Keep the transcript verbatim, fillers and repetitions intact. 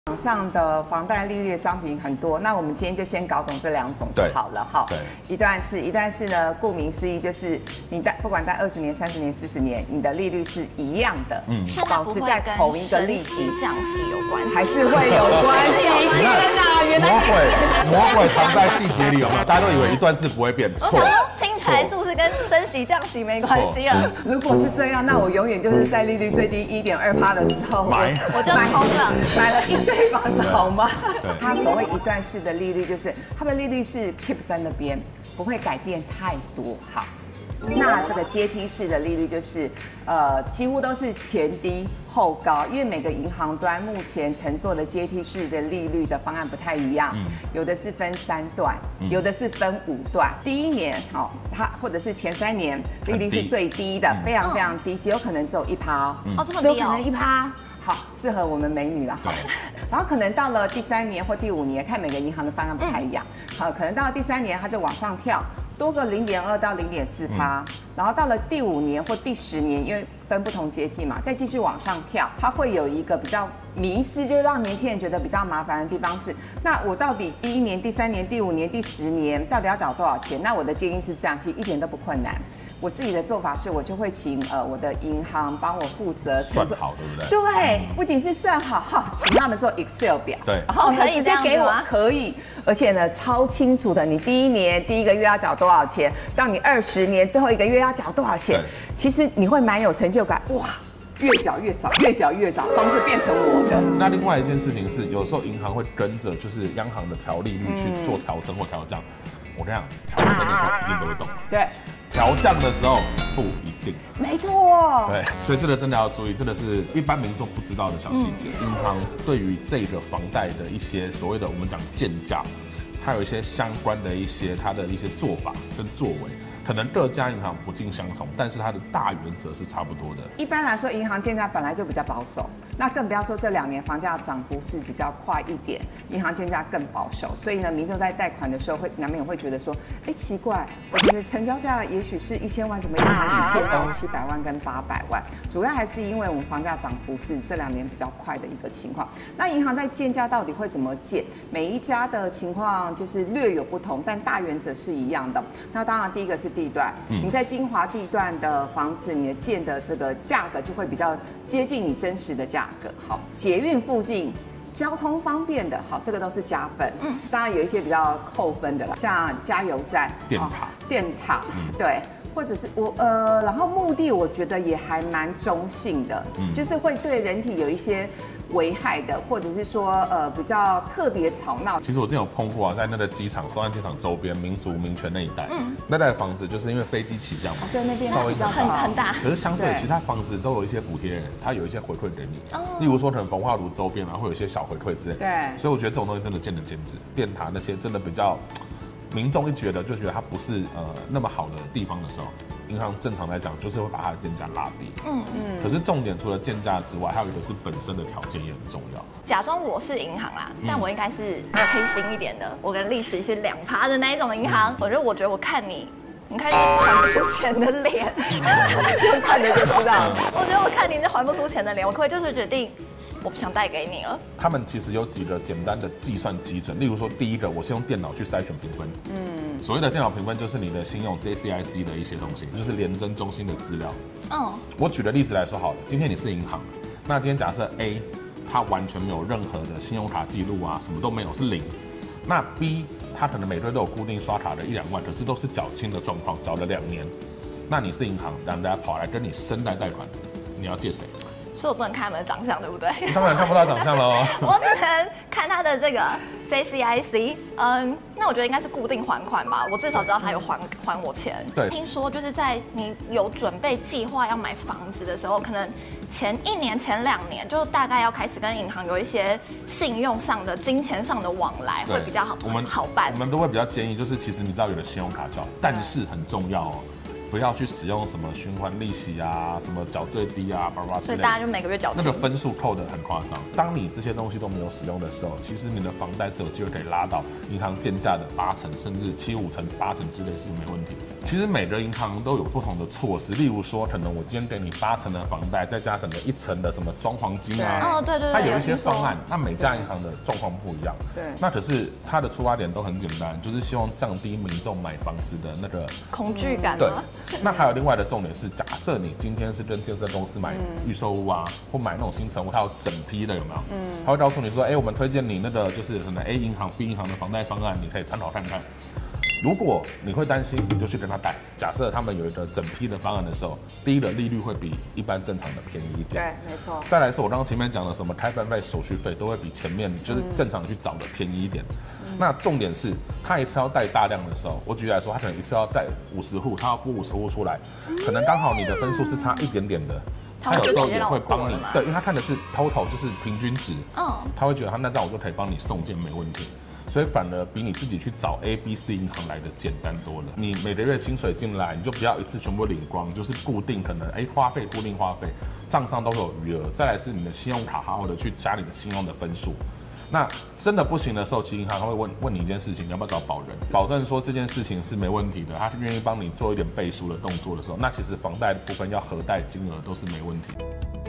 网上的房贷利率的商品很多，那我们今天就先搞懂这两种就好了哈。 对， 一段式，一段式呢，顾名思义就是你贷不管贷二十年、三十年、四十年，你的利率是一样的，嗯，保持在同一个利息降息有关系， 还是会有关系。天哪，原来魔鬼魔鬼藏在细节里，有没有？大家都以为一段式不会变，错。 听起来是不是跟升息降息没关系了？ 如果是这样，那我永远就是在利率最低一点二趴的时候买， 我就冲了， 买了一堆房子，好吗？它所谓一段式的利率，就是它的利率是 keep 在那边，不会改变太多。好。那这个阶梯式的利率就是，呃，几乎都是前低后高，因为每个银行端目前乘坐的阶梯式的利率的方案不太一样，嗯、有的是分三段，嗯、有的是分五段。第一年，哦，它或者是前三年利率是最低的，非常非常低，极有可能只有一趴哦，这么低哦，只有可能一趴。好，适合我们美女了。好，然后可能到了第三年或第五年，看每个银行的方案不太一样。好，可能到了第三年，它就往上跳。多个零点二到零点四趴，然后到了第五年或第十年，因为分不同阶梯嘛，再继续往上跳，它会有一个比较迷思，就是让年轻人觉得比较麻烦的地方是，那我到底第一年、第三年、第五年、第十年到底要缴多少钱？那我的建议是这样，其实一点都不困难。我自己的做法是，我就会请呃我的银行帮我负责算好，对不对？ 对，不仅是算好哈，请他们做 Excel 表， 对， 然后呢直接给我可以，而且呢超清楚的，你第一年第一个月要缴多少钱，到你二十年最后一个月要缴多少钱，其实你会蛮有成就感，哇，越缴越少，越缴越少，房子变成我的。 那另外一件事情是，有时候银行会跟着就是央行的调利率去做调升或调降。我跟你讲，调升的时候一定都会动， 对。 调降的时候不一定， 没错。 对，所以这个真的要注意，这个是一般民众不知道的小细节。嗯、银行对于这个房贷的一些所谓的我们讲建价，它有一些相关的一些它的一些做法跟作为。可能各家银行不尽相同，但是它的大原则是差不多的。 一般来说，银行建价本来就比较保守，那更不要说这两年房价涨幅是比较快一点，银行建价更保守。所以呢，民众在贷款的时候会难免会觉得说，哎，奇怪，我的成交价也许是一千万，怎么银行只建到七百万跟八百万？主要还是因为我们房价涨幅是这两年比较快的一个情况。那银行在建价到底会怎么建？每一家的情况就是略有不同，但大原则是一样的。那当然，第一个是地段，你在精华地段的房子，你的建的这个价格就会比较接近你真实的价格。好，捷运附近，交通方便的，好，这个都是加分。嗯，当然有一些比较扣分的啦，像加油站、 电塔、 电塔，嗯、对。或者是我呃，然后目的我觉得也还蛮中性的，嗯、就是会对人体有一些危害的，或者是说呃比较特别吵闹。 其实我之前有碰过啊，在那个机场，松山机场周边民族民权那一带，嗯，那带房子就是因为飞机起降嘛， 对，那边稍微很很大， 可是相对其他房子都有一些补贴，它有一些回馈给你，哦，例如说可能焚化炉周边啊会有一些小回馈之类， 对， 所以我觉得这种东西真的见仁见智，电塔那些真的比较。民众一觉得就觉得它不是呃那么好的地方的时候，银行正常来讲就是会把它的建价拉低。嗯嗯。可是重点除了建价之外，还有一个是本身的条件也很重要。 假装我是银行啦，嗯、但我应该是黑心一点的，我跟利息是两趴的那一种银行。嗯、我觉得，我觉得我看你。你看你还不出钱的脸， 看着就知道。 我觉得我看你是还不出钱的脸，我可以就是决定。我不想贷给你了。 他们其实有几个简单的计算基准，例如说，第一个，我先用电脑去筛选评分。嗯，所谓的电脑评分就是你的信用 J C I C 的一些东西，就是联征中心的资料。嗯，我举个例子来说好了，今天你是银行，那今天假设 A 它完全没有任何的信用卡记录啊，什么都没有，是零。那 B 它可能每个月都有固定刷卡的一两万，可是都是缴清的状况，缴了两年。那你是银行，人家跑来跟你申贷贷款，你要借谁？ 所以我不能看他们的长相，对不对？ 当然看不到长相喽。 我只能看他的这个 J C I C。嗯，那我觉得应该是固定还款吧，我至少知道他有还还我钱。 对。 听说就是在你有准备计划要买房子的时候，可能前一年、前两年就大概要开始跟银行有一些信用上的、金钱上的往来，会比较好， 我们好办。 我们都会比较建议，就是其实你知道有的信用卡叫，但是很重要哦。 不要去使用什么循环利息啊，什么缴最低啊，叭叭之类的。 所以大家就每个月缴那个分数扣得很夸张。当你这些东西都没有使用的时候，其实你的房贷是有机会可以拉到银行建价的八成，甚至七五成、八成之类是没问题。其实每个银行都有不同的措施，例如说，可能我今天给你八成的房贷，再加可能一成的什么装潢金啊， 哦对对对， 它有一些方案。那每家银行的状况不一样， 对。 那可是它的出发点都很简单，就是希望降低民众买房子的那个恐惧感。 对。那还有另外的重点是，假设你今天是跟建设公司买预售屋啊，或买那种新成屋，它有整批的有没有？嗯。他会告诉你说，哎、欸，我们推荐你那个就是可能 A 银行、B 银行的房贷方案，你可以参考看看。如果你会担心，你就去跟他贷。假设他们有一个整批的方案的时候，第一个利率会比一般正常的便宜一点。 对，没错。 再来是我刚刚前面讲的什么开办费、手续费都会比前面就是正常去找的便宜一点。嗯、那重点是，他一次要贷大量的时候，我举例来说，他可能一次要贷五十户，他要拨五十户出来，可能刚好你的分数是差一点点的。他有时候也会帮你，对，因为他看的是 total， 就是平均值，嗯，他会觉得他那这样我就可以帮你送件没问题，所以反而比你自己去找 A、B、C 银行来的简单多了。你每个月薪水进来，你就不要一次全部领光，就是固定可能哎、欸、花费固定花费，账上都有余额。再来是你的信用卡好好的去加你的信用的分数。那真的不行的时候，其实银行会问问你一件事情，你要不要找保人，保证说这件事情是没问题的，他愿意帮你做一点背书的动作的时候，那其实房贷的部分要核贷金额都是没问题。